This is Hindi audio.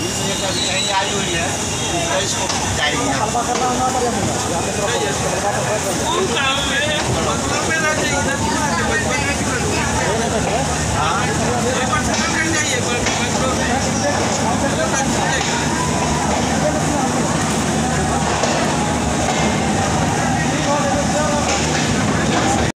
अभी से कहीं आई हुई है, इसको जाएगी।